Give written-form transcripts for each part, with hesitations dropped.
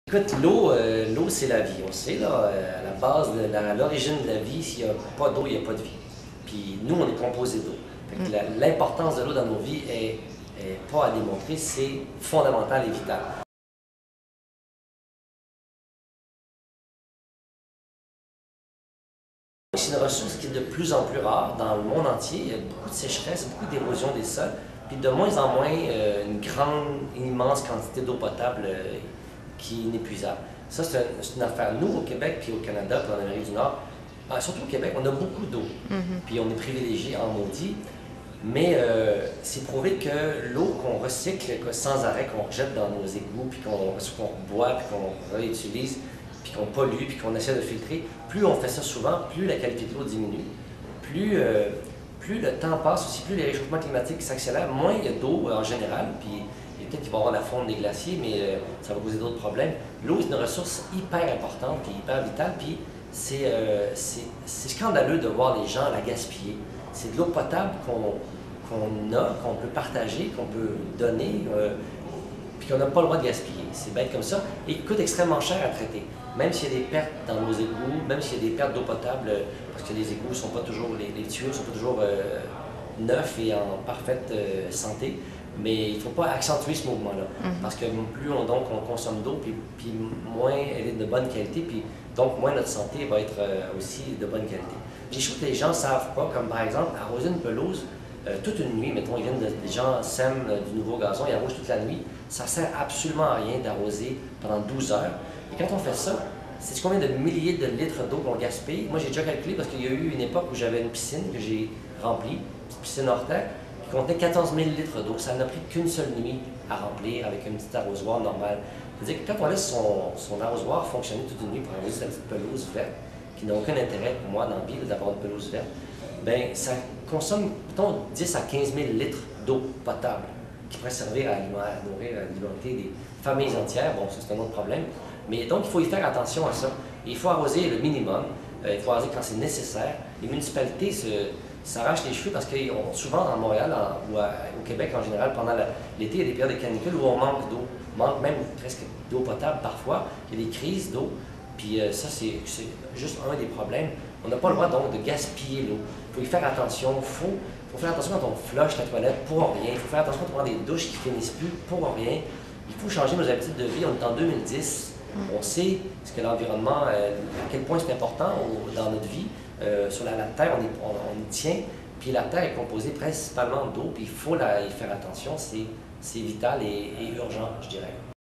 Écoute, l'eau c'est la vie, on sait, là, à la base, à l'origine de la vie, s'il n'y a pas d'eau, il n'y a pas de vie. Puis nous, on est composé d'eau. L'importance de l'eau dans nos vies est pas à démontrer, c'est fondamental et vital. C'est une ressource qui est de plus en plus rare dans le monde entier. Il y a beaucoup de sécheresse, beaucoup d'érosion des sols, puis de moins en moins une immense quantité d'eau potable qui est inépuisable. Ça, c'est une affaire. Nous, au Québec, puis au Canada, puis en Amérique du Nord, surtout au Québec, on a beaucoup d'eau. Puis on est privilégié en maudit. Mais c'est prouvé que l'eau qu'on recycle sans arrêt, qu'on rejette dans nos égouts, puis qu'on boit, puis qu'on réutilise, puis qu'on pollue, puis qu'on essaie de filtrer, plus on fait ça souvent, plus la qualité de l'eau diminue, plus le temps passe aussi, plus les réchauffements climatiques s'accélèrent, moins il y a d'eau en général, puis peut-être qu'il va y avoir la fonte des glaciers, mais ça va poser d'autres problèmes. L'eau est une ressource hyper importante, puis hyper vitale, puis c'est scandaleux de voir les gens la gaspiller. C'est de l'eau potable qu'on a, qu'on peut partager, qu'on peut donner, puis qu'on n'a pas le droit de gaspiller. C'est bête comme ça, et qui coûte extrêmement cher à traiter. Même s'il y a des pertes dans nos égouts, même s'il y a des pertes d'eau potable, parce que les égouts sont pas toujours, les tuyaux ne sont pas toujours neufs et en parfaite santé, mais il ne faut pas accentuer ce mouvement-là. Parce que plus on consomme d'eau, puis moins elle est de bonne qualité, puis donc moins notre santé va être aussi de bonne qualité. Des choses que les gens ne savent pas, comme par exemple arroser une pelouse toute une nuit, mettons, les gens sèment du nouveau gazon, ils arrosent toute la nuit, ça ne sert absolument à rien d'arroser pendant 12 heures. Et quand on fait ça, c'est combien de milliers de litres d'eau qu'on gaspille? Moi, j'ai déjà calculé parce qu'il y a eu une époque où j'avais une piscine que j'ai remplie, une piscine hors terre, qui contenait 14 000 litres d'eau. Ça n'a pris qu'une seule nuit à remplir avec un petit arrosoir normal. C'est-à-dire que quand on laisse son arrosoir fonctionner toute une nuit pour arroser sa petite pelouse verte, qui n'a aucun intérêt pour moi dans la ville d'avoir une pelouse verte, bien, ça consomme, mettons, 10 à 15 000 litres d'eau potable qui pourrait servir à nourrir, à alimenter des familles entières. Bon, ça, c'est un autre problème. Mais donc, il faut y faire attention à ça. Il faut arroser le minimum. Il faut arroser quand c'est nécessaire. Les municipalités s'arrachent les cheveux parce que souvent, à Montréal ou au Québec en général, pendant l'été, il y a des périodes de canicule où on manque d'eau. On manque même presque d'eau potable parfois. Il y a des crises d'eau. Puis ça, c'est juste un des problèmes. On n'a pas le droit donc de gaspiller l'eau. Il faut y faire attention. Il faut faire attention quand on flush la toilette pour rien. Il faut faire attention quand on prend des douches qui finissent plus pour rien. Il faut changer nos habitudes de vie. On est en 2010. On sait ce que l'environnement, à quel point c'est important dans notre vie. Sur la Terre, on y tient. Puis la Terre est composée principalement d'eau. Puis il faut y faire attention. C'est vital et urgent, je dirais.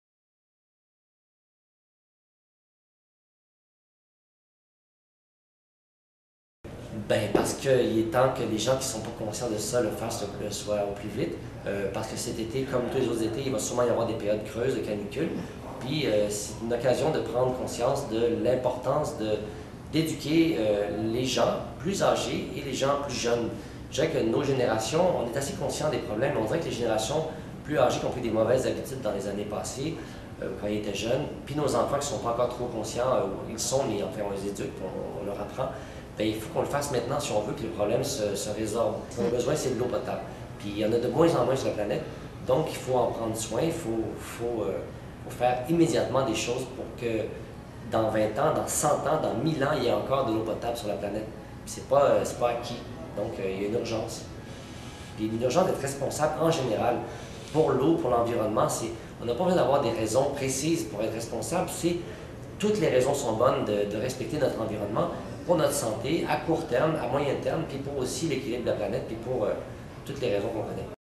Ben parce qu'il est temps que les gens qui ne sont pas conscients de ça le fassent le soir au plus vite. Parce que cet été, comme tous les autres étés, il va sûrement y avoir des périodes creuses de canicule. Puis c'est une occasion de prendre conscience de l'importance d'éduquer les gens plus âgés et les gens plus jeunes. Je dirais que nos générations, on est assez conscients des problèmes, mais on dirait que les générations plus âgées qui ont pris des mauvaises habitudes dans les années passées, quand ils étaient jeunes, puis nos enfants qui ne sont pas encore trop conscients, ils sont, mais enfin on les éduque, on leur apprend. Bien, il faut qu'on le fasse maintenant si on veut que le problème se résorbe. Ce qu'on a besoin, c'est de l'eau potable. Puis il y en a de moins en moins sur la planète, donc il faut en prendre soin, il faut faire immédiatement des choses pour que dans 20 ans, dans 100 ans, dans 1000 ans, il y ait encore de l'eau potable sur la planète. C'est pas acquis. Donc il y a une urgence. Puis une urgence d'être responsable en général pour l'eau, pour l'environnement. On n'a pas besoin d'avoir des raisons précises pour être responsable. Toutes les raisons sont bonnes de respecter notre environnement pour notre santé, à court terme, à moyen terme, puis pour aussi l'équilibre de la planète, puis pour toutes les raisons qu'on connaît.